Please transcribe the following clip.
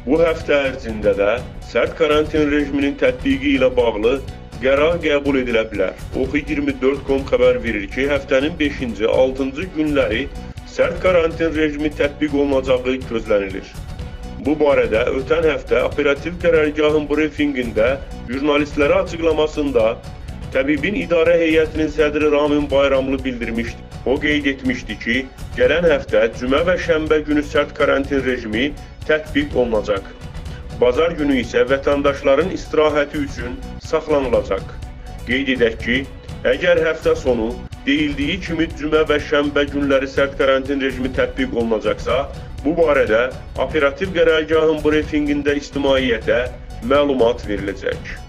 Bu həftə ərzində də sərt karantin rejiminin tətbiqi ilə bağlı qərar qəbul edilə bilər. Oxu24.com xəbər verir ki, həftənin 5-ci, 6-cı günləri sərt karantin rejimi tətbiq olunacağı gözlənilir. Bu barədə ötən həftə operativ qərargahın brifinqində jurnalistlərə açıqlamasında Təbibin İdarə Heyətinin sədri Ramin Bayramlı bildirmişdi. O qeyd etmişdi ki, gələn həftə cümə və şənbə günü sərt karantin rejimi tətbiq olunacaq. Bazar günü isə vətəndaşların istirahəti üçün saxlanılacaq. Qeyd edək ki, əgər həftə sonu deyildiyi kimi cümə və şənbə günləri sərt karantin rejimi tətbiq olunacaqsa, bu barədə operativ qərargahın brifinqində ictimaiyyətə məlumat veriləcək.